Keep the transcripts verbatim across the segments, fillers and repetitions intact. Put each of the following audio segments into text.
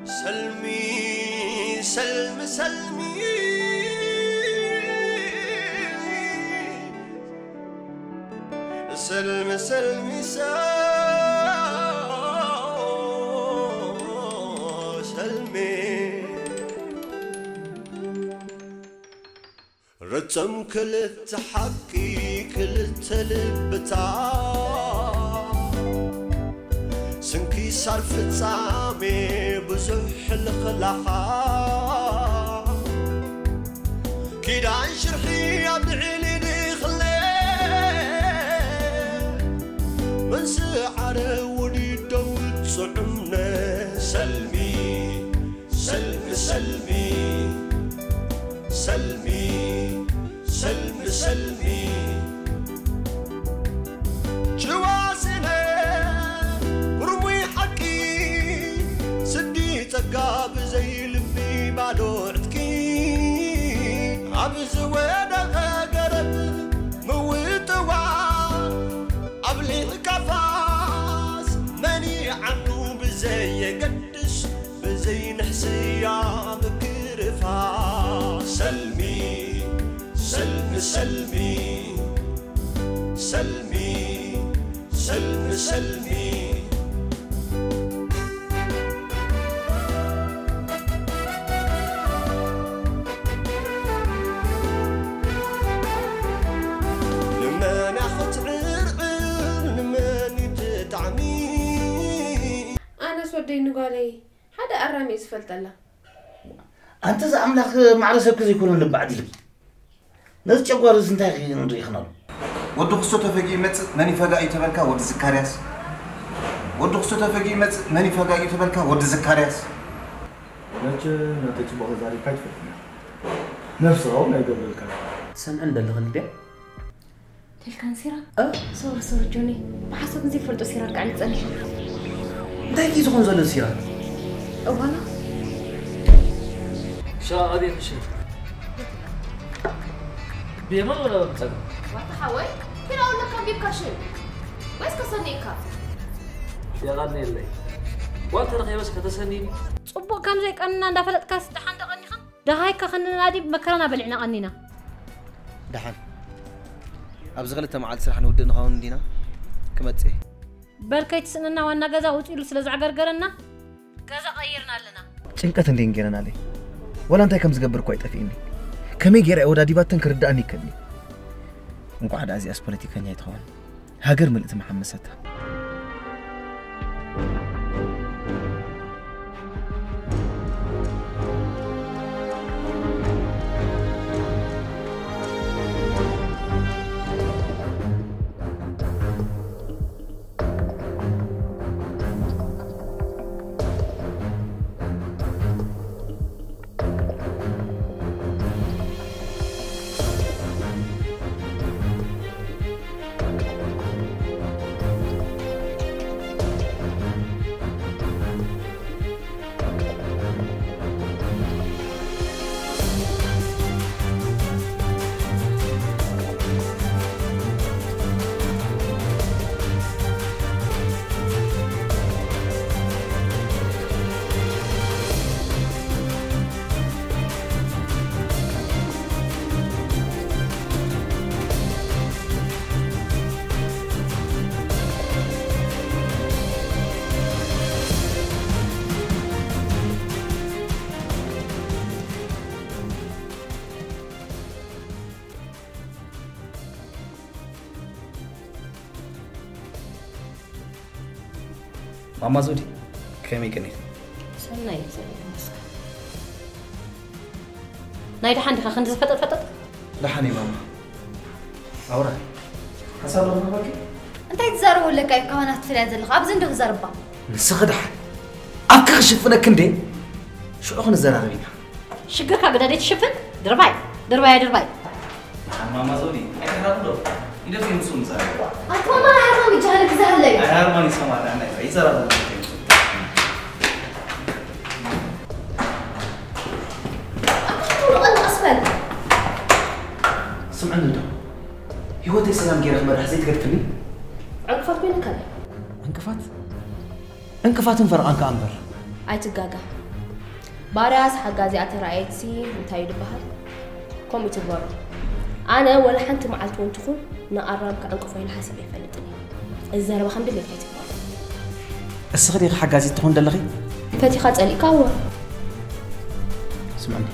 سلمي سلم سلمي سلم سلمي سلمي رتم كل التحكي كل التلبتا سنكي صار في الطعامي بزح الخلحة كيدا عن شرحي أبدعي لي خلي من سعر ودي دول صعمنا سلمي سلمي سلمي سلمي سلمي سلمي جوازنا رمي حكي سدي تقاب زي لبي بعدوعتكي عبز وينها قرب موت وعاد قبلي كفاس ماني عنو بزي قدس بزي نحسيا بكرفاس سلمي سلمي سلمي سلمي سلمي سلمي لما ناخد عرقل لما نتطعمي أنا سودي نقولي هذا أرامي اسفلت الله أنت إذا أملاك معرسك زي كلهم لبعد لي ناس جوار زنتاخي نريخنا ودو خصو تفقي مت ماني فقاي تبلكا ود زكارياس ودو خصو تفقي مت ماني فقاي تبلكا ود زكارياس نجا نتج بقى زاري كيف نفسه ما يقبل الكلام سن عند الغلبة تلكان سيرة أه صور صور جوني بحسب نزي فردو سيرة قاعد تسألني ده كي تكون زل السيرة أولا شا أبي خشي بيمر ولا بتسأل واتحاول كنا أقول لك كان بيبقى شيء بس كسرنيكا يا غني اللي وانت رخي بس كتسنيني صبو كم زي كأننا دفلت كاس دحان دقني خن ده هاي كخلنا نادي بمكرنا بلعنا قنينا دحان أبز غلطة مع السرحة نود نخون دينا كم تسي بلكي تسننا وانا جزا وتقول سلزع قرقرنا جزا غيرنا لنا شنكة اللي نجينا عليه ولا أنت كم زقبر كويت أفيني كم يجري أودا دي باتن كرداني كني نقعد عزي أسبوليتي كني يتخون هاجر ملت محمستها ماما زودي كم يكني سناي سناي مسك نايد حندك خند فتت فتت لحني ماما أورا حصل له ما باكي أنت يتزارب ولا كاي كمان تفلات زلخ أبز عندك زربة نسخدح أبكر شفنا كندي شو أخن الزرابينا شقك هكذا ديت شفن درباي درباي درباي ماما زودي أنا هقوله إذا في مسوم زار أنت ما أعرف من جهلك زهر لي أنا ماني سمعت عنه يزرع سمعني ده هو ده سلام جيرك ما راح زيت قرفني عقفت بينك هذا انكفات انكفات انفر عنك أنبر أي تجاجا بارياس حجازي أترأيتي متايد بحر كم يتبرر أنا ولا حنت معلت وانتخون نقرب كأنكفين حسب يفلتني الزهرة بخمد اللي فاتي الصغير حجازي تكون دلغي فاتي خاطئ لي كاوة اسمعني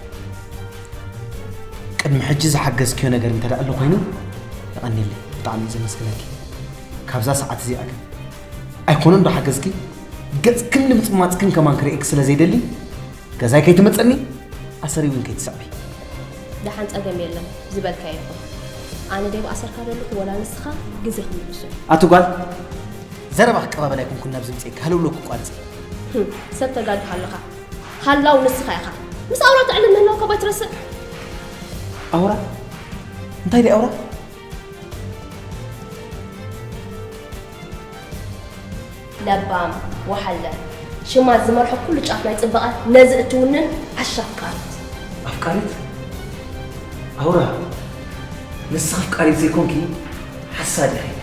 قد محجز حجز كيو نجار انت له خينو يقني لي طعمي زي مسكنك كابزا ساعات زي اكل ايكونن دو حجزكي قص كل مصماتكن كمان كريك سلا زي دلي كزاي كي تمصني اسري وين كي تسابي ده حنت اجم يلم زبل كايفو انا ديب اسر كادلك ولا نسخه غزي خمسو اتو قال زربخ قبابه لايكم كنا بزمصيك هلو لك قالص سبت قال حلخه حلاو نسخه يخا مس اورا تعلم منه كبا ترسل اورا انتي دي اورا لبام وحلا شو ما زمرحو كل شاف لا يطبقات نزقتونن عشافكارت افكارت اورا نسخ افكاري زي كونكي حسادي هي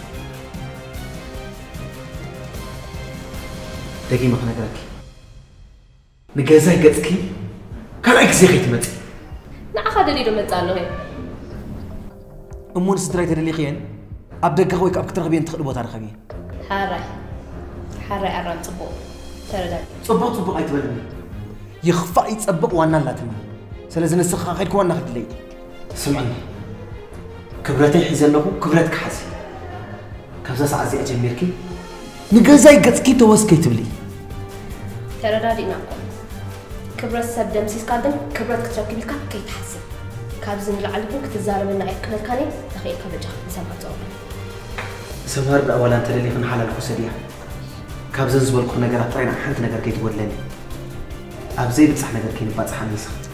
دقي ما خنقرك نجازاي قصكي كلاك زي خيت مت نعخذ اللي دمصالو هي امون سترايت اللي خيان ابدغ خويك ابكتر بين تخدو بوتا رخبي حراي حراي ارام صبو تردد صبو صبو ايتبلني يخفى يتصبق وانا لاتني سلازم نسخ خيدك وانا خد لي سمعني كبرتي حيزلكو كبرتك حسي كذا ساعه زي اجميركي نجازاي قصكي توسكي تبلي ترددينا كبرت سب دمسيس كادم كبرت كتركب لك كي تحسن كابزن لعلكم كتزاربنا يكمل كاني تخيل كبجا سمعتو سمار باولا انت اللي خن حلال كسديا كابزن زبلكو نغرات طرينا حنت نغر كي تولني ابزي بصح نغر كي نباصح نسخت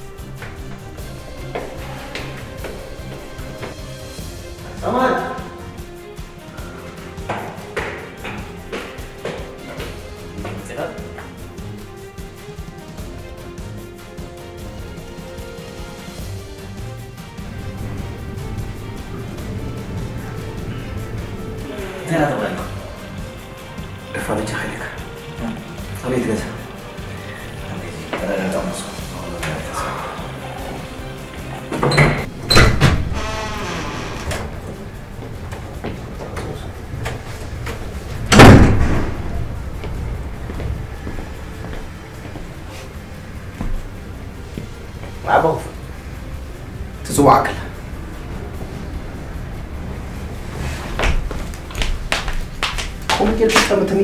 سمار أنا أتوقع فرج خيرك أريد كذا أنا أتوقع عبوف تزوعك قوم كده تفهمتني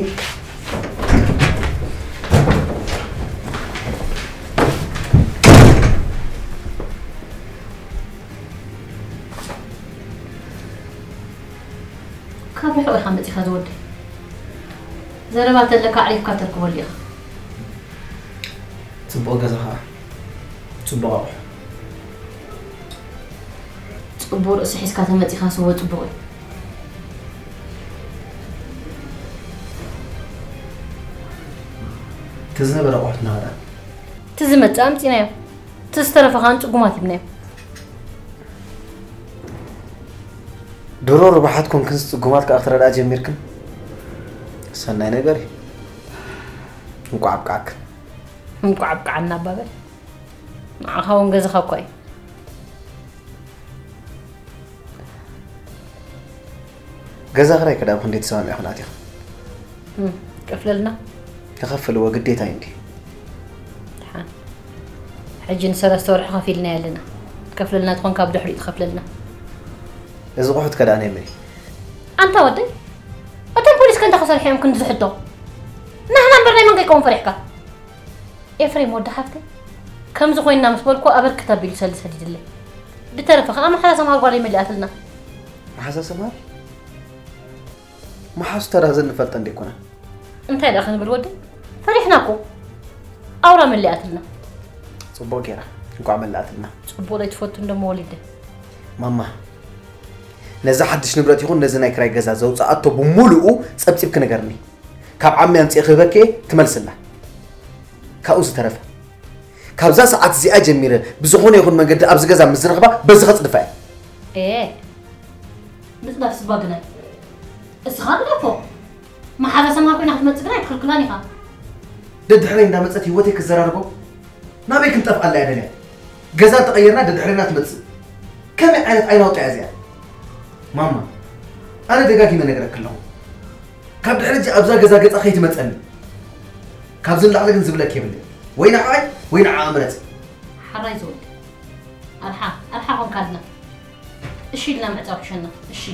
كابي حوي خمتي خذ زربات لك عليك كاترك وليخ تبغى كذا تبغى تبغى رأس حس كاتمتي خاص هو تبغى تزنب روحتنا هذا تزمت أمتي نايم تسترف خان تقوماتي بنايم درور ربحتكم كنت قوماتك أكثر الأجي ميركن سنة نجاري مقعب كعك مقعب كعنا بابل نعخون جز خاكوي جز غير كده بخندي تسامع خناتي هم كفلنا تخفل وقديت عندي حان حجي نسرى ستور خفيلنا لنا كفلنا تكون كابد حريت خفلنا إذا قحت كده أنا مني أنت ودي أنت البوليس كنت خسر حيم كنت زحته نحن برنامج يكون فريقك إفريم ود حفتي كم زخوينا مسبولكو أبر كتاب يلسل سديد الله بترفخ أما حدا سمع قولي ملي أثلنا ما حدا سمع ما حس ترى زن فلتن ديكونا أنت هذا خلنا بالودي فريحناكو أورا ملي أثلنا صبوا كيرا نكو عمل لاتنا صبوا لي تفوتون دم والده ماما نزا حدش نبرت يكون نزا ناي كراي غزا زو صاتو بمولو صبصب كنغرني كاب عمي انصي خبكي تملسلا كاوز ترف كابزا ساعات زي اجميره بزخونه يكون منقد ابز غزا مزرخبا بز خصدفا ايه بس نفس باغنا اسخان لفو ما حدا سمع كنا خدمت تقراي كلكلاني خا ددحري اندا مصت هيوتي كزراركو نابيك نطف الله يدني غزا تغيرنا ددحرينا تمص كم عينت عينو طيازيا ماما انا دغاكي ما نغرك له كاب دحرج ابزا غزا غصا خيت مصني كاب زل على زبلك يبل وين عاي وين عامرت حراي زود الحا الحا قوم كادنا اشي لنا معطاوشنا اشي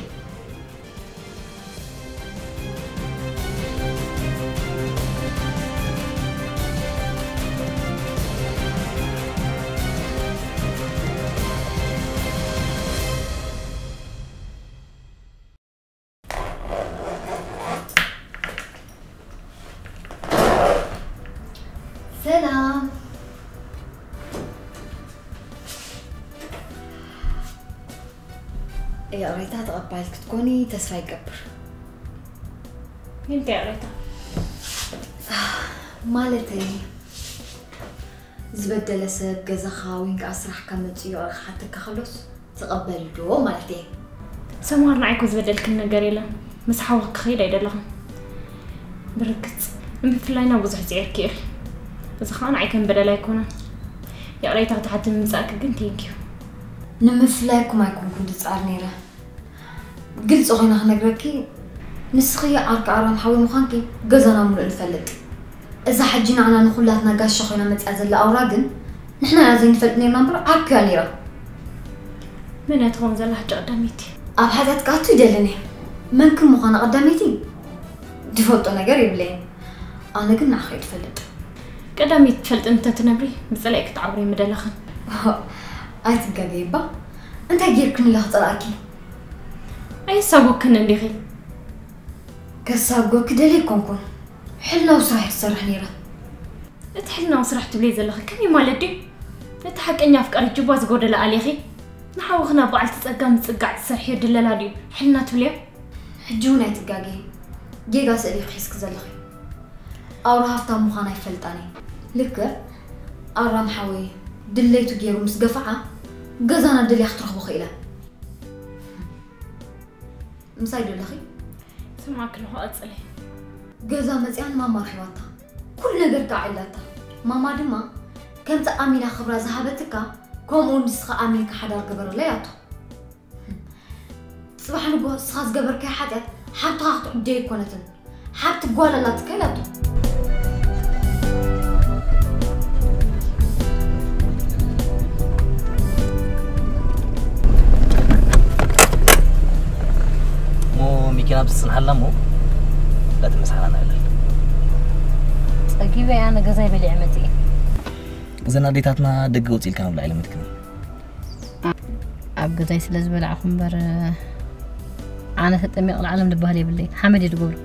سلام يا قريتها تقبلك تكوني تسفى يكبر انت قريتها مالتي زبدل سب جزخا وينك اسرح كمتيو حتى كخلص تقبل دو مالتي سمار معاكو زبدل كنا قريلا مسحوك خيل يدلهم بركت بفلاينا بزح زير كير بس خان عيكن بدل يكون يا قريتها تحت مساك قنتيكيو نمفلاك ما يكون كنت تصارنيره قلت أغنى خنقركي نسخية عرك عرام حاول مخانكي قزنا مر الفلت إذا حجينا عنا نخلاتنا قاش شخينا متأزل لأوراقن نحنا لازم نفلت نير نمبر عرك يانيرا من يتغم زل حاجة قداميتي أب حاجات قاتو يدلني منكم مخانا قداميتي دفوتو نقر يبلين أنا قلنا أخي تفلت قداميت تفلت أنت تنبري بزلقك تعبري مدلخن أيتبقى جيبا أنت جيركني لها طلاكي أي سابوكن اللي كسابوك دلي كونكون حلنا وصراحة تصرح نيرا تحلنا وصراحة تبلي زلخ كمي مالدي نتحك إني أفكار جواز قودة لأليخي نحاوخنا بعل تسقام تسقع تسرحي دللا دي حلنا تبلي حجونا يتقاقي جيغا سألي خيسك زلخي أو رهافتا مخانا يفلتاني لك أرام حاوي دليتو جيرو مسقفعة قزانا دلي اخترخ بخيلة مسايدو لخي سمعك له أتسألي قزا مزيان ما مرحباتا كل نقر قاعلتا ماما دما كانت آمينة خبرة زهابتك كومو نسخة آمينك حدا القبر لياتو صباح نقول سخاز قبر كي حدث حتى هاخت عدي كونتن حتى قوالا لا تكيلاتو ميكينا بتصنع لمو لا تمسحنا أنا إلا تجيبي أنا جزاي بالعمتي إذا ناديتاتنا دقوتي الكلام لا إلا متكني أب جزاي سلز بلع خمبر أنا ستمي العالم دبهالي بالليل حمد يقول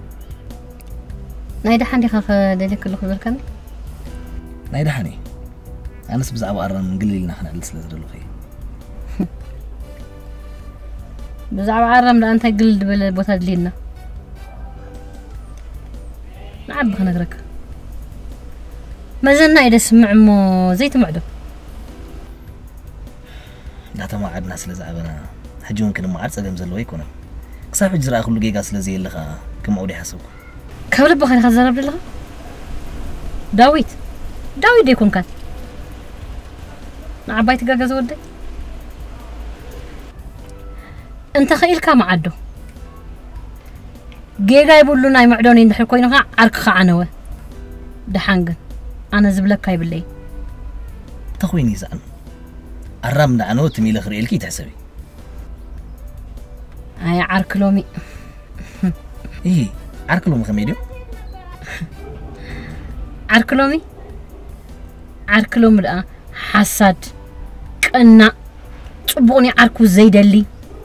نايدا حندي خاف دليل كله خبر كامل نايدا حني أنا سبزع وأرن نقلي لنا إحنا لسه لازم نلقي بزعب عرم لأنت قلد بالبوتاد لينا نعب خنا نقرك ما زلنا إذا سمع مو زيت معدو لا تما عاد ناس لزعبنا حجون كنا ما عاد سلام زلوا يكونا كساف جرا كل جيجا سلزي اللي خا كم أودي حسبك كبر بخير خزر بدلها داويت داويت يكون كان نعبايت جاجا زودي انت خيل كام عدو جيجا يقولوا ناي معدوني ندحر كوينها عرك خعنوه دحانق انا زبلك كاي باللي تخويني زعن الرمنا انو تميل اخري الكي تحسبي اي عرك لومي ايه عرك لومي خميديو عرك لومي عرك لومي الان حسد قنا صبوني عركو زيدلي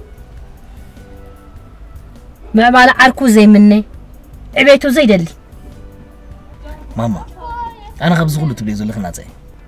ما بالا عركو زي مني عبيتو زي دلي ماما انا خبز غلو تبلي زلخ ناصاي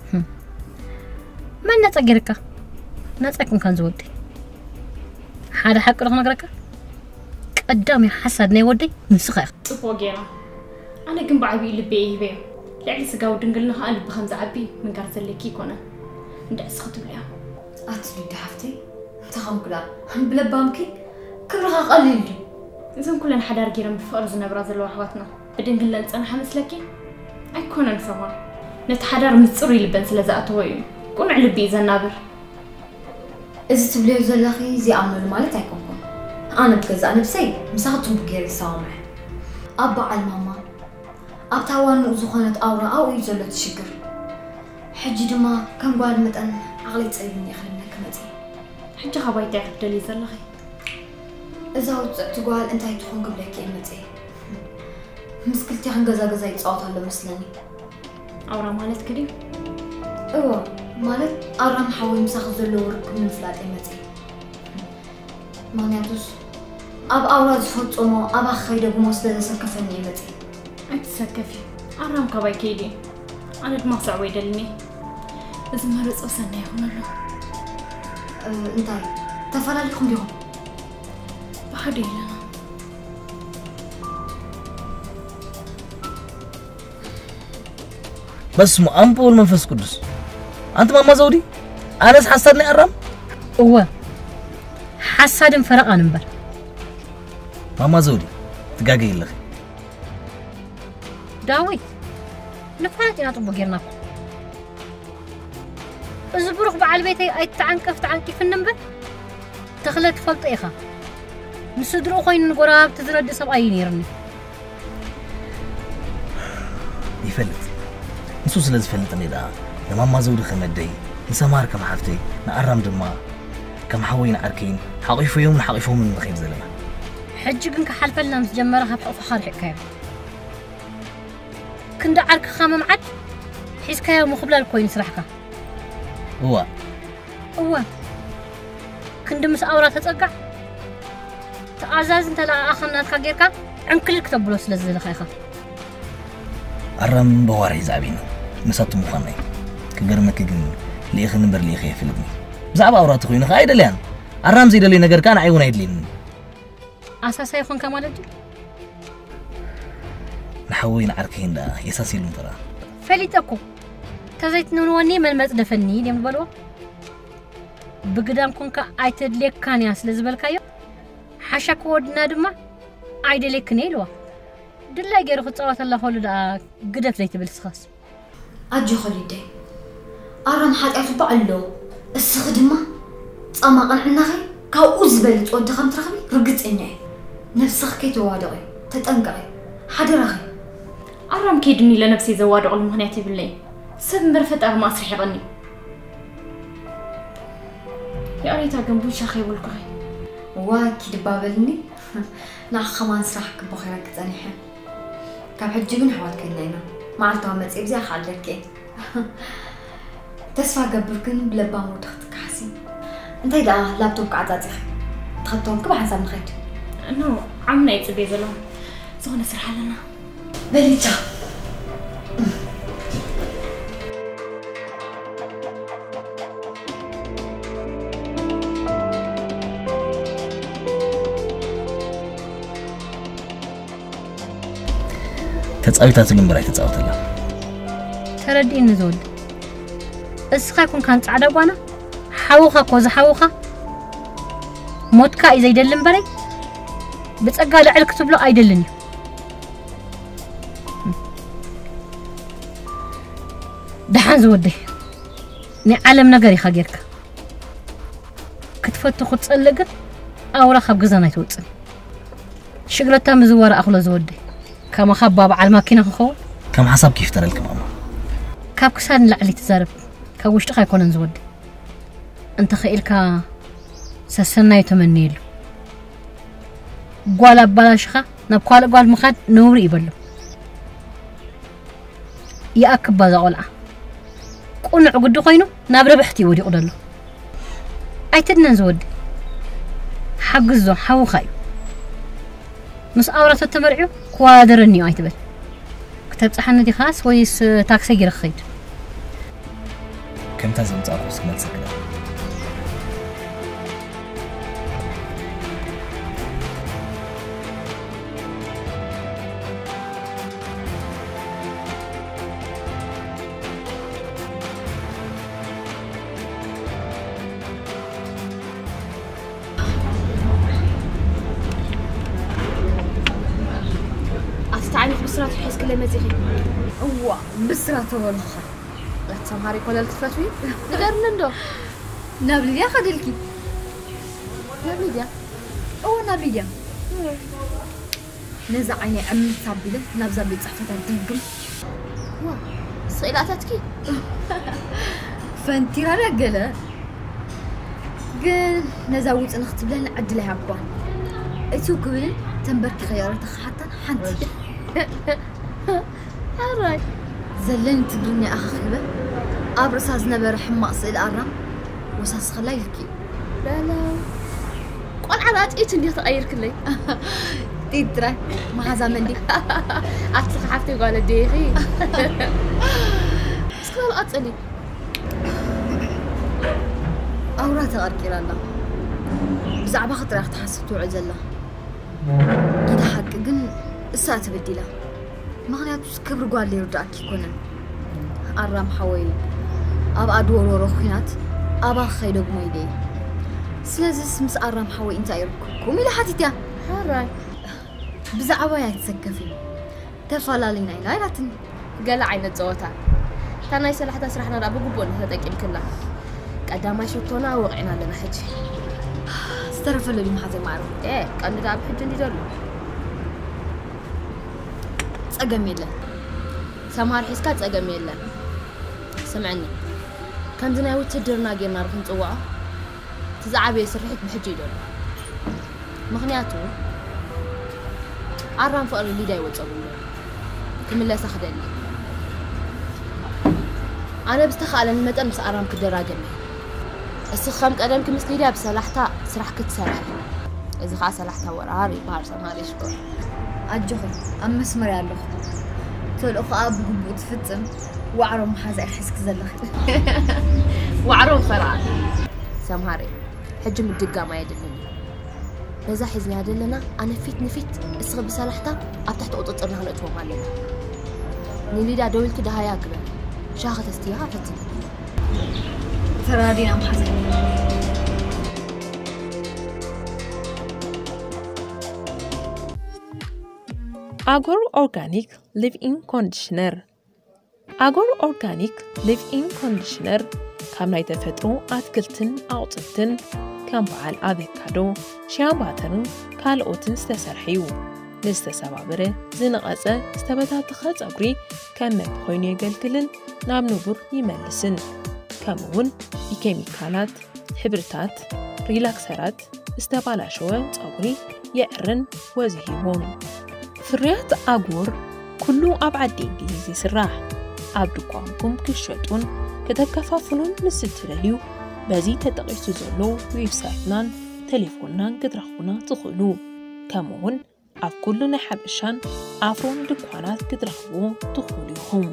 من نصغرك نصكم كان زودي حدا حق رخ نغرك قدامي حسد ني ودي نسخ طفو جينا انا كن بعبي لبي يبي لعلي سقاو دنقلنا قلب بخمس عبي من قار زلكي كونه ندعس خطب ليها اتلي دحفتي تخم كلا هم بلبامكي كرها قليل إذن كلنا حدار جيران بفقر زنبرا زلوا حواتنا بدين كلنا نصنح مسلكي ኣይኮነን ሰባ ነቲ ሓዳር ምፅሩ ይልበን ስለ ዝኣተወ እዩ ቁኑዕ ልቢ እዩ ዘናብር እዚ ትብልዮ ዘለኺ ዝኣምነሉ ማለት ኣይኮንኩን ኣነ ብገዛእ ነብሰይ ምሳኺ ፅቡቅ ገይረ ይሰዋምዐ ኣብ በዓል ማማ ኣብ ታዋንኡ ዝኾነት ኣውራ ኣብኡ እዩ ዘሎ ትሽግር ሕጂ ድማ ከም ጓል መጠን ዓቕሊ ፀቢብኒ ይኽልነ ክመፅ ሕጂ ኻብ እንታይ ክትደልይ ዘለኺ እዛ ውፅዕቲ ጓል እንታይ ትኾን ክብለኪ እየ መፅ ምስ ክልቲኽን ገዛ ገዛ ይፃወት ኣሎ መስለኒ ኣውራ ማለት ክድዩ እዎ ማለት ኣራም ሓወይ ምሳኺ ዘለዎ ርክብ ንምፍላጥ እየ መፅ ምክንያቱስ ኣብ ኣውራ ዝፈፀሞ ኣባኺ ከይደግሞ ስለዘሰከፈኒ እየ መፅ ኣይትሰከፊ ኣራም ካባይ ከይድ እዩ ኣነ ድማ ክስዕቦ ይደልኒ እዚ መረፆ ሰናይ ይኹን ኣሎ እንታይ ተፈላለኹም ዲኹም ብሓደ ኢለና بس أمبول منفس قدس أنت ماما زودي أنا حسدني أرم هو حسد فرق أنبر ماما زودي تقاقي لك داوي نفعت أنا طبق غيرنا إذا بروح بعد بيتي أي تعنكف تعنكي في النمبر تخلت فلط إيخا نسدرو خوين نقراب تزرد سب أي نيرني يفلت نسوس لازم فلتني ده لما ما زود خمدي نسمار كم حفتي نقرم دما كم حوين أركين حقيفوا يوم حقيفوا من خير زلمة حج كنك حلفلنا متجمرها بحق فخار حكاية كنت عارك خامم عد حيس كايا مخبلا الكوين سرحكا هو هو كنت مس أورا تتقع تأزاز انت لا أخنا تخاقيركا عن كل كتب بلوس لزل خيخا أرم بواري زعبين مسات مخاني كجرمك جن ليخ نمبر ليخ يفلتني زعب أورات خوين خايد ليان أرم زيد اللي نجر كان عيون يدلين أساسا يخون كمال الجي نحوين عركين ده يساسي لهم ترى فليتكو تزيت نوني من مزد فني ديم بلوا بقدام كونك عيتد ليك كان ياس لزبالكايو حشاك ودنا دما عيد ليك نيلوا دلا غير خصوات الله خلو دا قدف ليت بالسخاس اجي خليدي ارم حاطياتو بعلو السخدما صما قنعناخي كاو زبلت ود خم ترخبي رغصني نفسك كيتوادقي تطنققي حدرخي ارم كيدني لنفسي زوادق المهنياتي بالله سب مرفت ارما اسرح يغني يا ريتا جنبو شاخي والقخي واكي دبابلني نا خمان سرحك بخيرك تنيحه كاب حجي من حوالك هنا ما عرفتها مصيب زي خالك تسفى قبركن بلبا مو تختك حسين انت دا لابتوب قعداتي تخطون كم حساب نخيت انه عمنا يتصبي زلون زغنا سرح لنا بليتا تتصاويتا تلين براي تتصاوتلا تردي نزول اسخا يكون كان صعدا غوانا حاوخا كوز حاوخا موتكا اذا يدلن براي بصقا لعل كتبلو ايدلني دحان زودي ني عالم نغري خاغيركا كتفتو خصلق اورا خاب غزانا يتوصل شغلتا مزوار اخلو زودي كما خباب على الماكينه خو كم حساب كيف ترى لك ماما كاب كسان لعلي تزارب كوشت خا يكون نزود انت خيلك سسنا يتمنيل قال بلاشخه نبقال قال مخد نوري يبلو يا اكبا زقلع قنع قد خوينو ناب ربحتي ودي قدلو ايتدنا نزود حقزو حو خاي مس اورات التمرعو كوادرني ايتبل كتب صحنتي خاص ويس تاكسي غير خيد كم تزم تعرف كمان سكنه تعرف بسرعة تحس لي مزيخي أوا بسرعة والخا لا تسمعري كل التفتوي نقرن ندو نابل يا خدلكي نابل يا أو نابل يا نزع عيني عم صابله نبزا بيت صحفتها تنقل وا سئلاتك فانتي رجله قال نزاوج أنا اختب لها نعدل لها عبان اتو قبل تنبرك خيارات حتى حنتي هاي زلني تقولني أخيبة أبرصاز نبر حماق سئل أرم وساس خلايلكي لا لا قول عرات إيش اللي تغير كلي تدري ما هذا مندي أتصل حفتي قال ديغي سكال أتصلي أورات غركي لله بزعبا خطر أخت حسبت وعز الله كده حق قل الساعة تبديله ما غنيات كبر قال لي رجعك يكونن أرام حوالي أبا أدور وروخينات أبا خيلوب مويدي سلازس مس أرام حوالي إنت أيركم إلى حتيتيا هاي بزعبا يتسكفي تفلالينا إلى لاتن قال عين الزوتا تانا يسأل حتى سرحنا رابو قبون هذاك كلها قدام شوتونا وقعنا لنا حجي استرف اللي ما حدا معروف ايه كان داب حج اللي دلو صقم يلا سمار حسكا صقم يلا سمعني كم زنا وتدرنا جينا رح نصوعه تزعبي يسرحك بحجي دلو مغنياتو عرام فقر اللي داي وتصبوا كمل سخدني أنا بستخال أن متى مس أرام كدراجمي السخام قدم كمسلي لها بسلاحتها سرح كتسرح إذا خاص سلاحتها وراري بارسة ما ليش كور أجهل أما اسمر يا لخ تقول أخ أب جبوت فتم وعرم حازق حسك زلخ وعرم فرع سامهاري حجم الدقة ما يدلني نزاح حزني هدلنا أنا فيت نفيت السخ بسلاحتها أفتحت قطط إنها نقطوه مالنا نليدا دول كده هيا كده شاخت استيها فتن فرادين أم حزن Agor Organic Live-in Conditioner Agor Organic Live-in Conditioner ካብ ናይ ተፈጥሮ ኣትክልትን ኣቁፅልትን ከም በዓል ኣቮካዶ፣ ሻምባተርን ካልኦትን ዝተሰርሐ እዩ። ንዝተሰባበረ ዝነቐፀ ዝተበታተኸ ፀጉሪ ከም መብ ኮይኑ የገልግልን ናብ ንቡር ይመልስን ከምኡውን ብኬሚካላት ሕብርታት ሪላክሰራት ዝተባላሸወ ፀጉሪ የዕርን ወዚሂቦም ፍርያት ኣጎር ኩሉ ኣብ ዓዲ እንግሊዝ ይስራሕ ኣብ ድኳንኩም ክሸጡን ከተከፋፍሉን ምስ እትደልዩ በዚ ተጠቂሱ ዘሎ ዌብሳይትናን ቴሌፎንናን ክትረኽቡና ትኽእሉ ከምኡውን ኣብ ኩሉ ናይ ሓበሻን ኣፍሮን ድኳናት ክትረኽቡ ትኽእሉ ኢኹም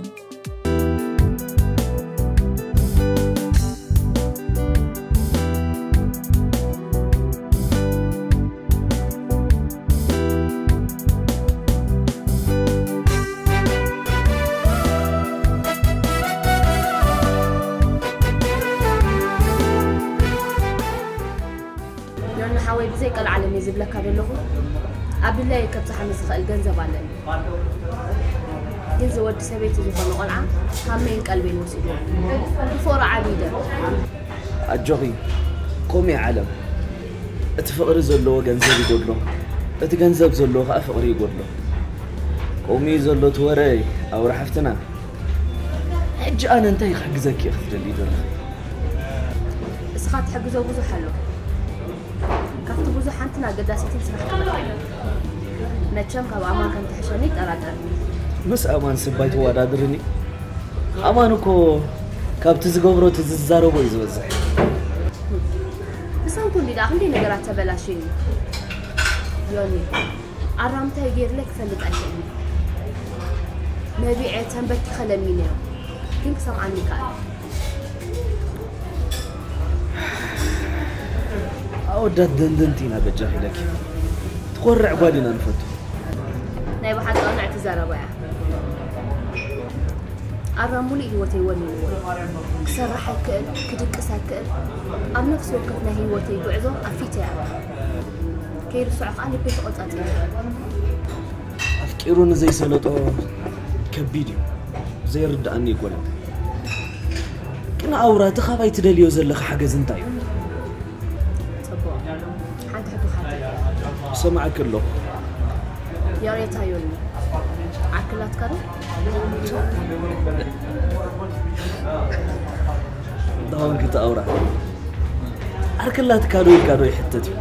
زي قال على يزب لك هذا اللغة قبل لا يكبس حمس خال جنزب على جنز ود سبيت زفنا قلعة همين قلبين وسيدون فور عبيدة الجغي قومي علم اتفقر زلو جنزب يقول له اتجنزب زلو افقر يقول له قومي زلو توري او رحفتنا حج انا انتهي حجزك يا اخي اللي دول اسخات حجزو بزو حلو كافت بوزو حنتنا قداسيتي سرح كمتاين نتشم كاب أمان كان تحشوني ترادرني مس أمان سبايت وادادرني أمانكو كاب تزقبرو تززارو بيزوزح بس أنكون دي داخل دي نقرات تبلاشين يوني عرامتها يجير لك فلت أشيني مبيعي تنبت خلميني كنك سمعني كان أودت دندنتينا بجاهي لك تقرع قوادنا نفتو نايبا حتى أنا اعتزار أبايا أرامولي هوتي ونيوي كسرح كأل كدك ساكل أم نفس وقتنا هوتي بعضو أفيتي أبا كير سعق أنا بيت قطعتي أفكيرون زي سلطو كبيدي زي رد أني يقول كنا أورا تخافي تدليو زلخ حاجة زنتاي صبوا حد حكوا حد سمع كله يا ريت هيوني عكلات كانوا داون كنت أورا عكلات كانوا كانوا يحتتي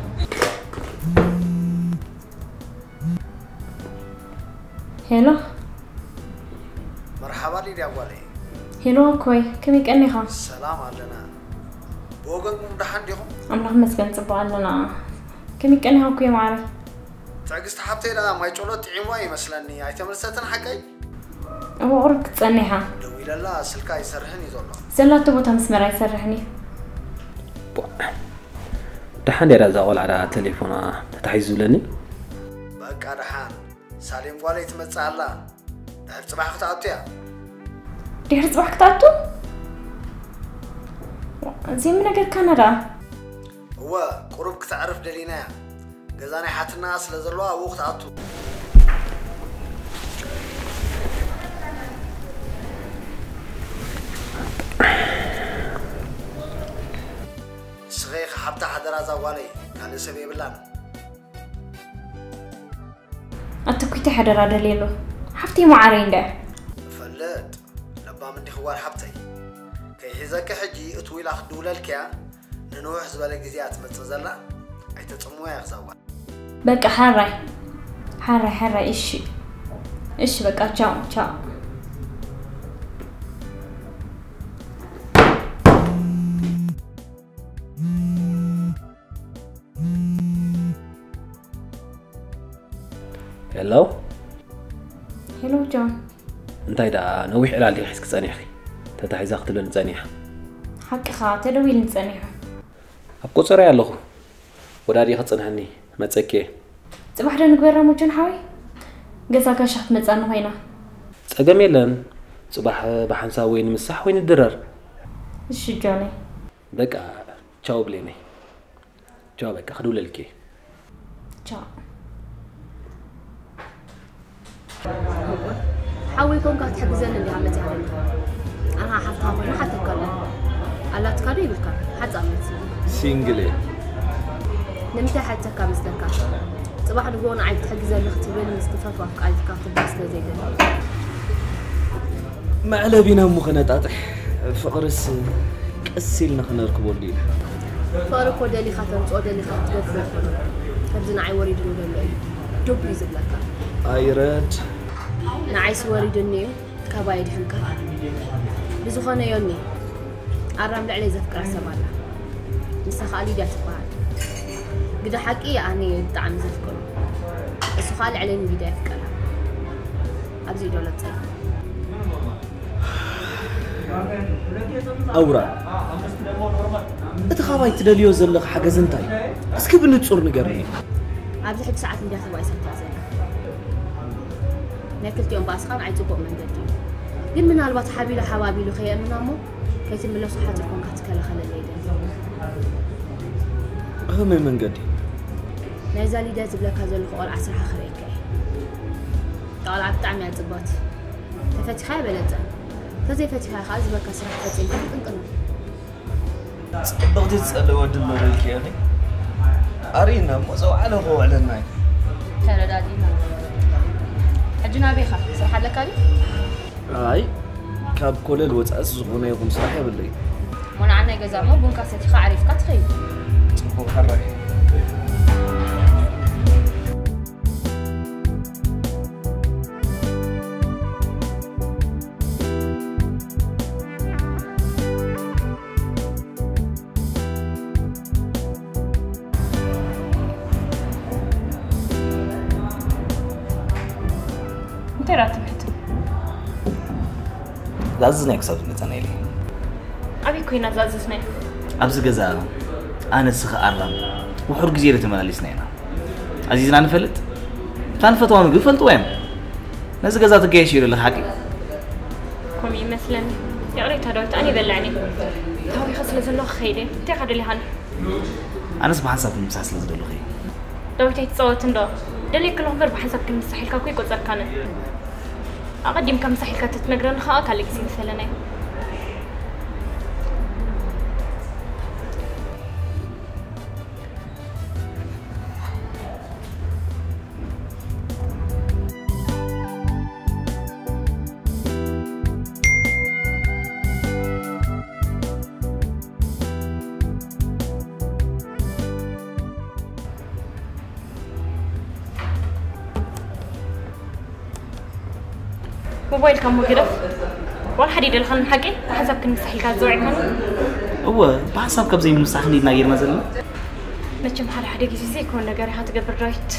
هلو مرحبا لي يا ولي هلو كوي كم يكني خا سلام علينا بوغنكم دحان ديكم أملاح مسكن صبوا لنا كم يكني هاكو يا معري تعجزت حبتي لا ما يجولت عموا يمسلني اي تملستن حقي هو عرب كتصنيها دوي لا سلكا يسرحني زولو زلاتو بوتا مسمرا يسرحني دحان يا رزاق على تليفونا تحيزوا لني بقى دحان سالم قالي تمصى الله دحر صباح خطاتو يا دحر صباح خطاتو زي من نجر كندا هو قرب كتعرف دلينا جزاني حتنا أصل زلوا وقت عطو صغير حتى حدرا زوالي كان سبيب لنا أتكويت حدرا دليلو حفتي معارين ده فلت لبا من خوار حبتي كي هزاك حجي اتوي لاخ دولالك ننوح زبالك جزيات متصزلا اي تتصموا يا غزاوال بقى حرة حرة حرة إيش إيش بقى تشاو تشاو هلو هلو جون انت إذا نويح إلى اللي حسك صانيحي تتحيز أختلو نصانيح حق خاطر دوي نصانيح أبقو صرا يالله وداري خصنهني ما تسكي صباح ده نقبر موجون حوي جزاك شخص متصان هنا صقم يلن صباح بحنسا وين مسح وين الدرر ايش جوني بقى تشاو بليني تشاو بقى خدوا للكي تشاو حاول كون كات حجزنا اللي عملتي عليه انا حفتها ما حتى تكلم على تكري بك حتى عملتي سينجلي نمتى حتى كم سلكا صباح نقول عيد تحجز الاختبار مستفاف وافق عيد كاتب بس زي ده ما على بينا مخنطات فقرس قسيل نخنركبو لي فارق ودلي خاتم صودلي خاتم تقفل كبزنا عي وريد له دوبلي زبلكا ايرد نعيس وريدني كبايد حنكا بزخانه يوني أرام لعلي زفكر سبالا نسخالي جات بعد قد حكي يعني طعم زفكر السخال علينا بداية فكرة أبزي دولة أورا أتخافي تدليو زلق حاجة زنتاي اسكي بنتصور نقرني أبزي حد ساعات نداخل بايسة تازل ناكلت يوم باسخان عايز أبوء من دلتي قل من هالوات حبيلو حوابيلو خيال من أمو كيتم له صحتكم كاتكلا خلال ليدا أهم من قدي نازالي داز بلاك هذا الخوال عسر حخريك قال عبد عمي عزبات تفتحها بلدزا تزي فتحها خالص بك سرح فتحين تنقنا بغدي تسأل ود المريك يا أخي أرينا موزو على هو على الناي كان دادي حجنا بيخا سرح لك هذه هاي كاب كل الوقت أسزغونه يقوم صراحة بالليل وانا عنا جزامو بونكا ستخا عريف كتخي هو حرك انت راتب زازني كسب نتنيلي أبي كوينا زازني أبز جزاء أنا سخ أرلم وحر جزيرة تمنى لسنينا عزيزنا نفلت كان فتوى من قفلت وين ناس جزاء تجيشير الحكي كومي مثلا يا ريت هدوت أنا بلعني هاوي خص لزلو خيري تاخد اللي هن أنا سبحان سب المساس لزلو خير لو تيتصوت ندو دلي كلهم غير بحسب كل مستحيل كاكوي قد زكانه أقدم كم صحيح تتنقرن خاك على كسين فلنا موبايل كم مقرف ولا حديد الخن حقي حسب كن مستحيل كازوعي كانوا هو بحسب كم زي مستحني ناير مثلا نجم حال حديد زي كون نجاري هتقبل رايت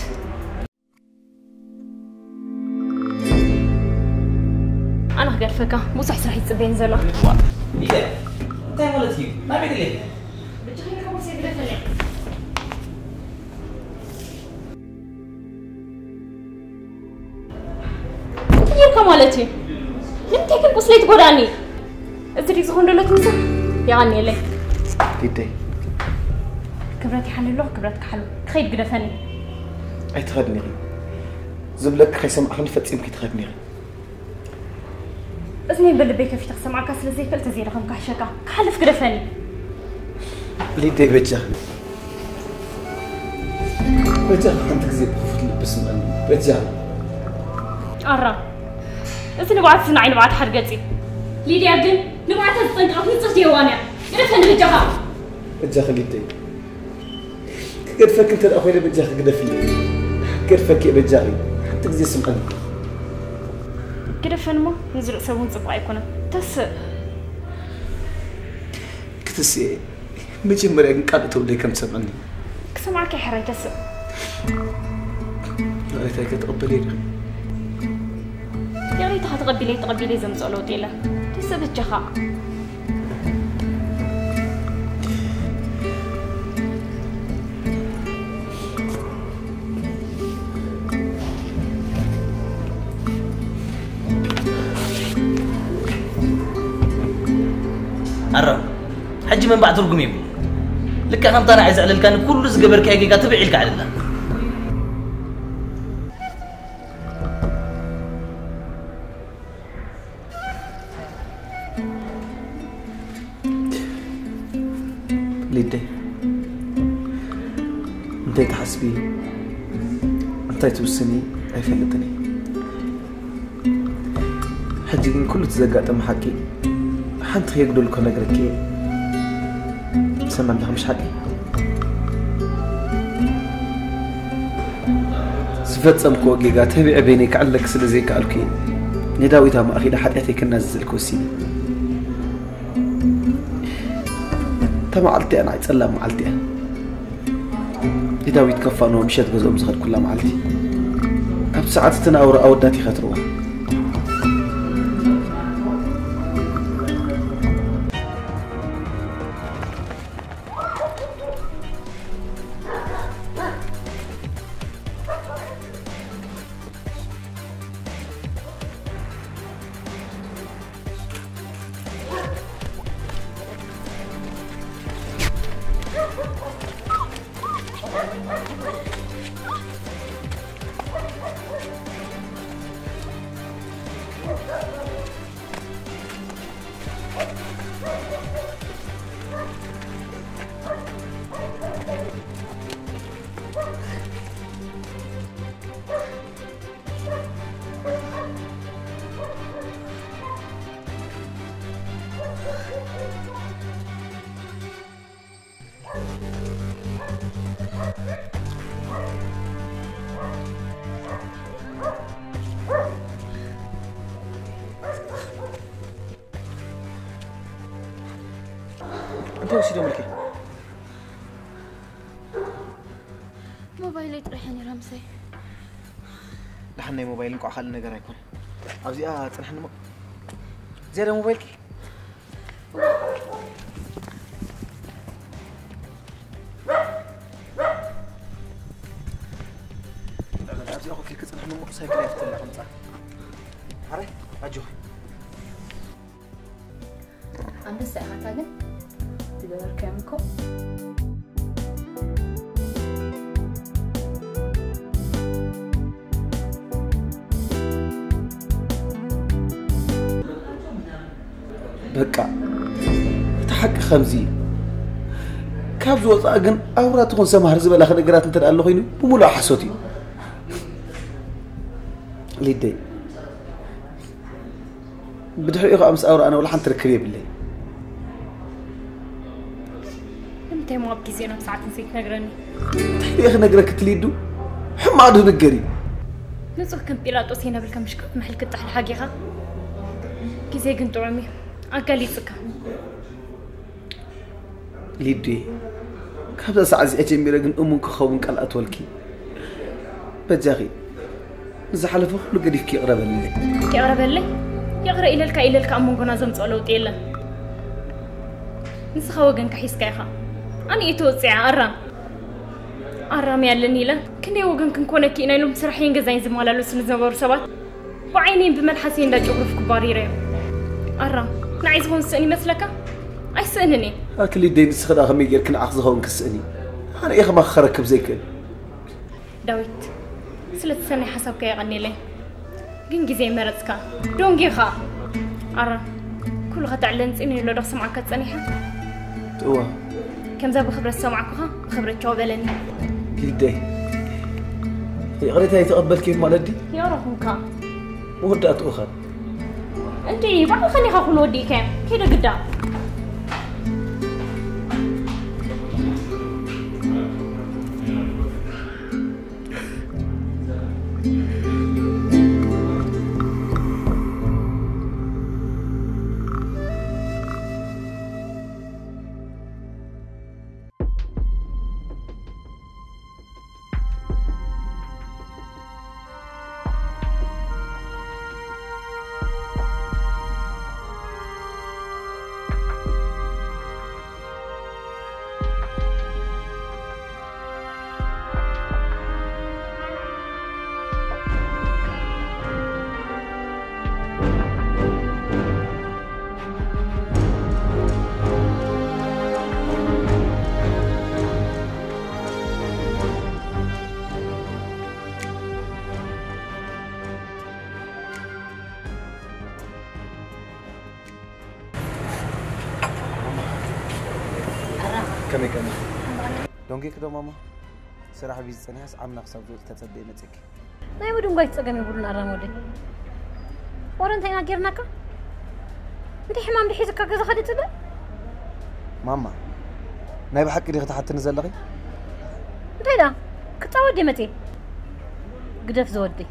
أنا غير فكا مو صح صح يتصبين زلوا إيه تاي ولا تيجي ما بيدي ليه بتجي كم سيد لفلة يركم مالتي لم تكن بوصليت قراني ازري زخون دولت نسا يعني ليه كيدي كبرتي حللوه كبرتك حلو خيب قدفني اي تخدني زبلك خيسم اخني فتسيم كي تخدني اسمي بلبي كيف تخسم كاس لزي فلت زي رقم كحشكا كحلف قدفني لي دي بتجاه بتجاه انت كزي بس من بتجاه أرى اسمي بعد سنة عين بعد حرقتي ليدي أبدن نبعت الطنقة في صوت يوانيا قدفني بتجاه بتجاه ليدي قد فكنت الأخوي اللي بتجاه قدفني قد فكي بتجاهي انت كزي سمعني قدفن ما نزل سوون صباع يكون تس كتسي مجمرة قاعدة تقولي كم سمعني كسمعك يا حراي تس ريتك تقبلي يا ريت تقبلي تقبلي زمزولو ديلا تس بتجخا أرى حجي من بعد رقم يبي لك أنا مطالع عايز على كان كل زجبر كأجي تبعي لك على الله ليدي انت تحسبي انت توسني اي فلتني حجي من كل تزقات محكي حنت يقدر لكم نقركي سمع لها مش حقي سفت سمكو جيجا تبع بينك علك سلزي قالكي نداويتها ما اخي حديتي كنا نزلكو سيني تمعلتي انا عيصلا معلتي نداويت كفانو مشيت غزوم زخد كلها معلتي اب ساعات تناور اوداتي خطروا انت وش دومك موبايلي طرحني رمسي دحنا موبايل نقع خلي نجار يكون ابزيها طرحنا م... زياده موبايلك لا ابزي اخذ لك طرحنا موبايل سايكل يفتح خمسه عري اجو عند الساعه تاجن تقدر كامكو بقى تحق خمزي كابز وصا جن اورا تكون سمهر زبل اخر اجرات انت قال له خينو بمولو حسوتي ليدي بدحو يقع امس اورا انا ولا حنت ركبي بالله انت ما ابكي زينب ساعات نسيت نغرني يا اخي نغرك تليدو حماد نغري نصح كم بيلاطوس هنا بالكمشك محل كتح الحقيقه كيزي كنت عمي اكلي سكا ليدي كابدا ساعزي اجميره كن امون كخون قال اتولكي بجاخي زحلفه كل قديك يقرب لي يقرب لي يقرا الى الك الى الك امون كنا زمصو لوط يلا نسخه وجن كحيس كايخا اني توصيع ارام ارام يالني لا كني وجن كنكون كينا لهم سرحين غزاين زمالالو سنزبر سبات وعينين بملحسين دا جغرف كباريره ارام نعيز هون سني مثلك اي سنني اكلي دين سخدا خمي غير كن اخذ هون كسني انا يا ما خركب زي كده داويت سلت سني حسب كي يغني لي جن جزي مرتك دونجي خا ارام كل غدا علن سني لو دخ سمعك تصنيحه توا كم ذا بخبر سمعك خا خبر جوابلني ليدي يا قريت هي تقبل كيف مالدي يا رحمك ودات اخر انت بقى خلي خاخو ودي كام كده قدام كمي كمي دونجي كده ماما صراحه بيز سناس عم نقصد زول تتصدي متك ناي ودون غايت صقمي بودن ارامودي ورنتينا غيرناكا انت حمام دحيزك كذا خدت ده ماما ناي بحق دي تحت نزلغي انت كتاودي متي قدف زودي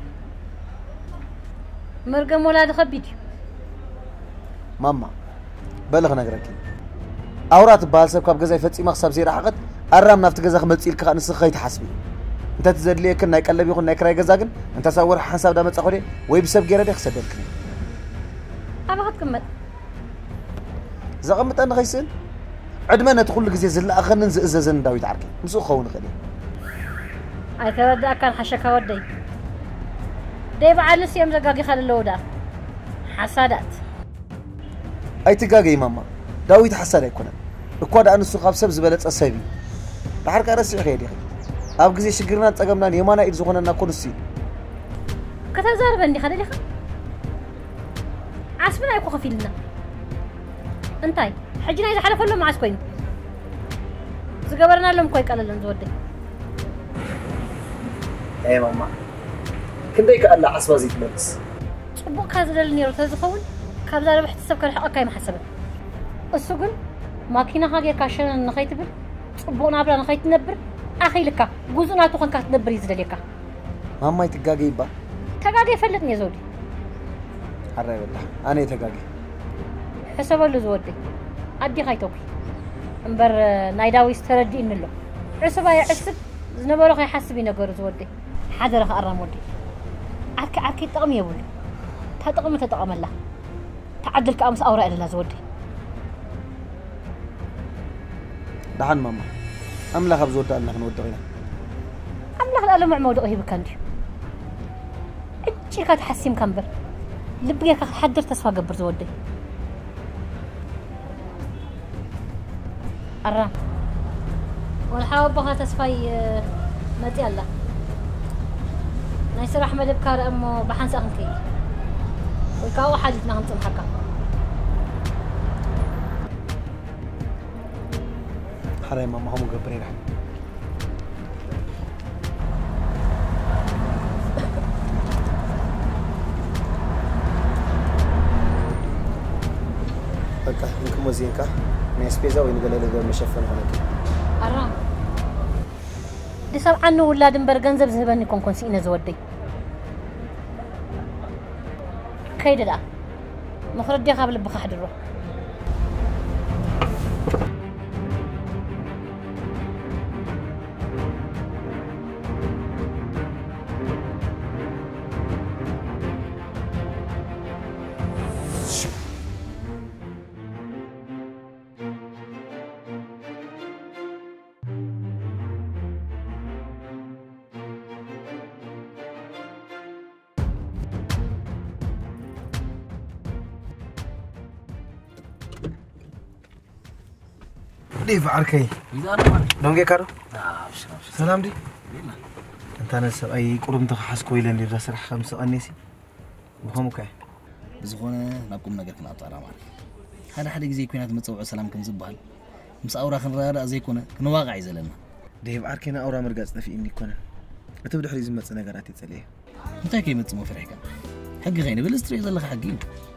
مرقم ولاد خبيتي ماما بلغ نغرك اورات بالسب كاب غزا يفصي مخسب زيرا حقت ارام نافت غزا خمصيل كخ انس خيت حسبي انت تزدلي كن ناي قلب يكون ناي كراي غزا كن انت صور حساب دا مصخودي وي بسب غيره دي خسدلك ابا خدكم زغمت ان خيسن عدمنا تقول غزي زلا اخنن زززن داويت عركي مسو خون خدي اي تودع كان حشكا ودي دي بعلس يوم زقاقي خل اللودا حسادات اي تقاقي ماما داويت حساد يكون እኮ ዳ አንሱ ኻብሰብ ዝበለጸ ሰቢ ዳርካ ረስዕ ኸይዲ ኣብ ግዜ ሽግርና ጸገምናን የማና ኢድ ዝኾነና ኮንሲ ከተዛርበ እንዲ ኸደሊኻ ዓስብና ይኮ ኸፊልና እንታይ ሕጂና ይዝሓለፈሎ ማዓስ ኮይኑ ዝገበርናሎም እኮ ይቀለለን ዝወደይ አይ ማማ ክንደይ ከኣላ ዓስባ ዘይትመልስ ጽቡቕ ካዝደል ነይሩ ተዝኸውን ካብ ዛረብ ሕትሰብ ከልሕቐካ ይመሓሰበን እሱ ግን ماكينة هاجي كاشن نخيت بل صبونا بلا نخيت نبر أخي لك جوزنا تخن كات نبر يزدليكا ماما يتجاجي با تجاجي فلتني زودي حرام الله أنا يتجاجي حسب اللي زودي أدي خيتوكي أمبر نايداوي استردي إن له حسب يا حسب زنبرو خي حسب ينقر زودي حدا رخ أرام ودي عك عك تقم يا ولي تقم تتقم الله تعدل كأمس أوراق الله زودي دعان ماما أملاخ بزود أنك نودغينا أملاخ الألم معمودة هي بكندي أجي كات حسيم كمبر لبقى كحدر تسفى قبر زودي الرام والحاول بها تسفى ماتي الله نايسر أحمد بكار أمو بحنس أنكي ويكاو حاجتنا هنطم حكا حراي ماما هم قبري رح بقى إنكم وزينك ناس بيزا وين قال لي مشفن هناك أرام دي سبعة إنه ولاد برجنزب زبني كون كون سينا زودي كيد لا مخرج دي قبل بخحد الروح ديف عركي دونجي كارو سلام دي انت انا سباي قرم تخحس كويلن دي راسح خمسة انيسي بهم كاي زغونه نابكم نجر كنا طارا مال هذا حد زي كينات متصوع سلام كم زبال مس اورا خنرا زي كونه كنواقع يزلنا ديف عركينا اورا مرقص في اني كونه بتبدو حريز مص نغرات يصليه انت كي متصمو فرحك حق غيني بالستري زلخ حقي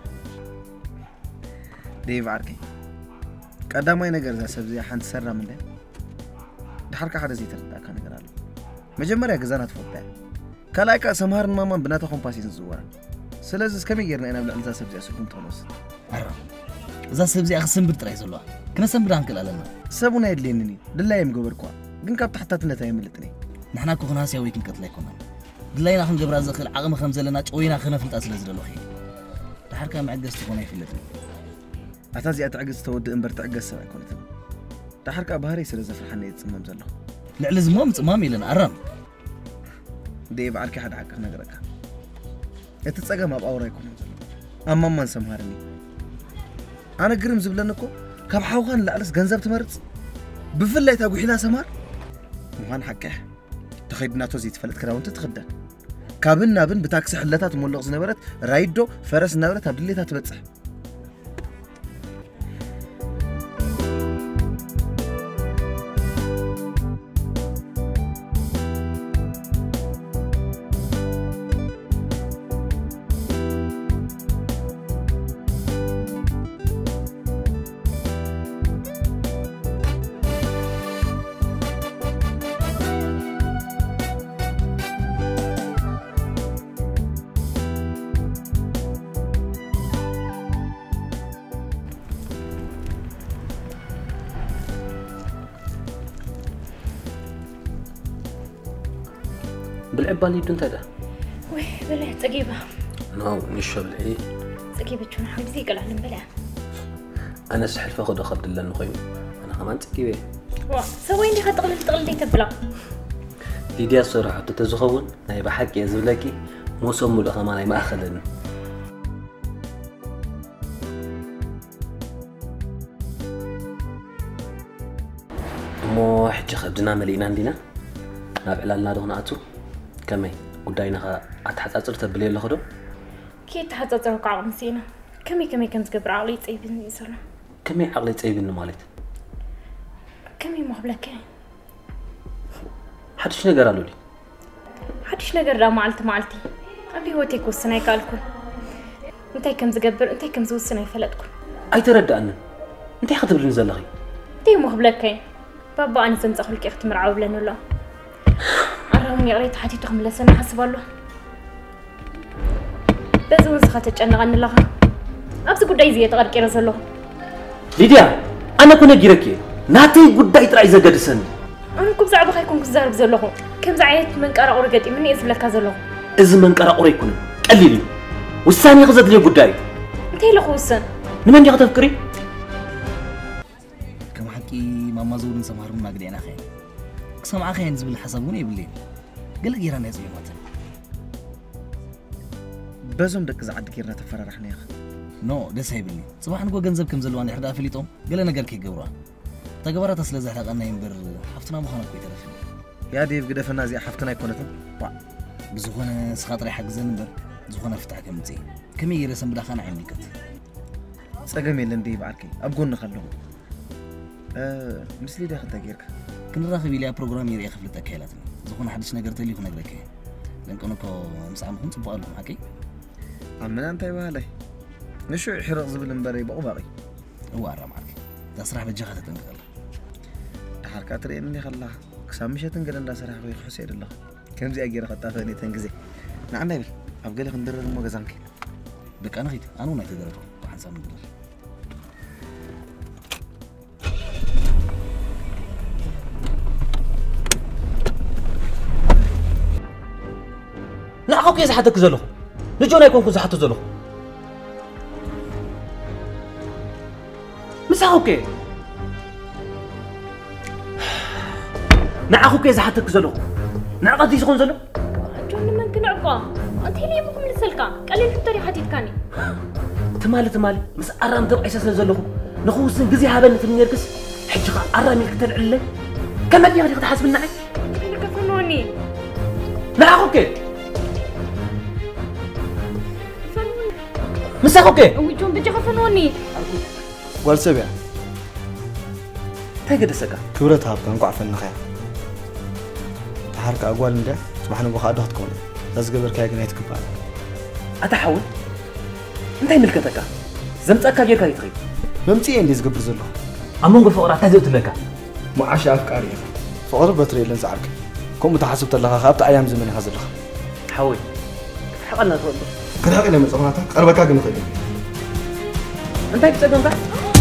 ديف عركي قدامي ነገር ዛሰብ ዚያ ሓንት ሰራ ምንደ ድሓርካ ሓደ ዚ ተርዳካ ነገር አለ መጀመሪያ ገዛና ተፈታ ካላይካ ሰማርን ማማን ብናተ ኮምፓስ ይዝወራ ስለዚህ እስከመየርና ኢና ብላል ዛሰብ ዚያ ስኩም ተነስ አራ ዛሰብ ዚያ ክስምብር ጥራይ ዘሏ ከነሰምብር አንከል አለና ሰቡና ይድልኝኒ ድላይም ገበርኳ ግን ካብ ተحتاتነት አይምልጥኒ ንሕና ኮ ክናስያ ወይ ክንቀጥላ ይኮና ድላይና ክንገብራ ዘኽል ዓቕሚ ከም ዘለና ጮይና ክነፍልጣ ስለዝደሎ ኺ ድሓርካ መዕገስቲ ኮና ይፍለጥኒ أتازي أتعجز تود إمبر تعجز سبع كونتم تحرك أبهاري سر زفر حني يتصمم زله لعل زمام تصمامي لنا أرم ديف عارك حد عك نجرك يتتصجم أبأورا يكون زله أما ما نسمهرني أنا قرم زبلنكو كم حوغان لعلس جنزب تمرت بفلة تاقو حنا سمار مهان حكه تخيدنا توزي تفلت كراون تتخدى كابن نابن بتاكس حلتات مولغز نبرت رايدو فرس نبرت هبدليتها تبتصح بالعبالي بدون تدا وي بلا تقيبه نو نشرب العي تقيبه شنو حبيبي زي قال علم بلا انا سحل فاخذ اخذ لنا خيم انا كمان تقيبه وا سويني خطقل تقلدي تبلا ليديا صراحه تتزخون ناي بحق يزبلكي مو سمو لخمان ما اخذن مو حج خدنا ملينا عندنا نابعلالنا دغناتو كمي قداينا اتحصصر تبلي له خدو كي تحصصر قاعم سينا كمي كمي كنت قبر عقلي طيبني يسرا كمي عقلي طيبني مالت كمي محبلك حدش نجر قالوا لي حدش نجر را مالت مالتي ابي هوتيك وسناي قالكم انتي كم زقبر انتي كم زوسناي فلتكم اي تردأنا انتي خطبلن زلخي تي محبلك بابا انا سنصخ لك اختمر عاولن ولا أرام يا ريت حتى تخم لسنا حسب الله بس وسخة تجنغن لها أبز قداي زي تغير كيرز الله ليديا أنا كنا جيركي ناتي قداي ترى إذا قدسن أنا كم زعبة خيكون كزار بزلهم كم زعيت من كارا أورجتي مني إزبل كزلهم إذا من كارا أوريكون قليلي والثاني غزت لي قداي أنتي لخوسن نمن يا تفكري كم حكي ماما زود نسمعر من نقدي أنا خير سمع خير نزبل حسبوني بالليل قال لك يرانا زي ما بزوم دك زعد كيرنا تفررحنا يا اخي نو دس هيبني صباح نقول جنزب كم زلوان يحدا فيليتهم قال لنا قال كي قبره تقبرت اصل زحلق انا ينبر حفتنا مخنا كوي تلفن يا ديف قدفنا زي حفتنا يكونتن وا بزخونه سخاطري حق زنبر زخونه فتح كم زي كم يرسم بلا خان عينيكت صقم يلن دي بعركي ابقون نخلو اه مسلي داخل تغيرك كنراخب ليا بروجرام يري خفلت اكيلاتني زخون حدش ነገር ተልይኹ ነግረከ ለንቀነኮ مسعمكم ጽባሉ ማቂ አመና እንታይ ባላይ ንሹ ሕረቕ ዝብል እንበረ ይበቁ ባቂ ዋራ ማቂ ዳስራሕ በጀኻ ተጠንቀለ ዳርካ ትሬን ይኸላ ክሳብ ምሸትን ገለ እንዳሰራሕ ወይ ክሕሰ ይደለ ከምዚ አገረ ቀጣፈኒ ተንግዜ ንዓና ይብል ኣብ ገለ ክንድረር ሞ ገዛንከ በቃ ነኺት ኣኑ ናይ ተደረኩ ሓንሳብ ምድር نعقو كيس حتى كزلو نجونا يكون كوز حتى زلو مساو كي نعقو كيس حتى كزلو نعقد يسكون زلو جون من كنعقا انت لي مكم نسلكا قليل تري حديد كاني تمالي تمالي مس ارام تبع اساس زلو نخوسن غزي هابن تمنيركس حجخا ارامي كتلعله كما دي غادي تحاسبنا عي كفنوني نعقو كي مساق اوكي وي جون بيجي خفنوني والسبع تاي قد سكا كبرت هابا نقع فنخيا تحرك اقوال نده صباحنا بوخا ادوخ تكون لاز قبر كاي قنايت كبار اتحول انتي ملكتك زمتك كاي كاي تخيب ممتي اندي زقبر زلو امونغ فقرات تزوت لك معاش افكاري فقر بتري لنزعرك كم تحسبت لها خابت ايام زمن يخزلها حوي حقنا تقول كده حقنا من صغراتك قربك اجي مخيل انت بتسجن بقى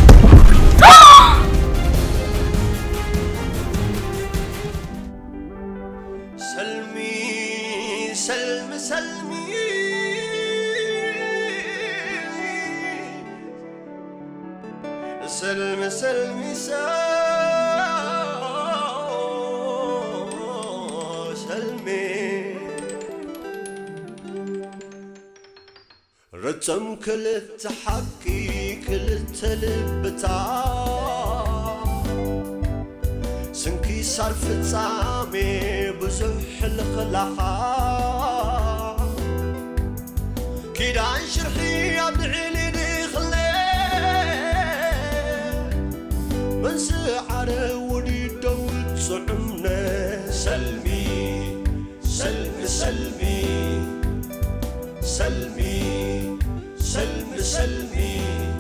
سلمي سلم سلمي سلم سلمي سلمي رتم كل التحكي كل التلبتا سنكي صار في الطعامي بزح الخلحة كيدا انشرحي ابدعيلي دخلي من سعر ودي دوت صعمنا سلمي سلمي سلمي سلمي سلمي سلمي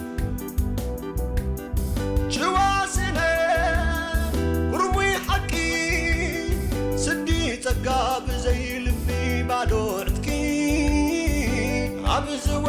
جواسنا رمي حكي سدي تقاب زي لبي بعدو عتكي عبز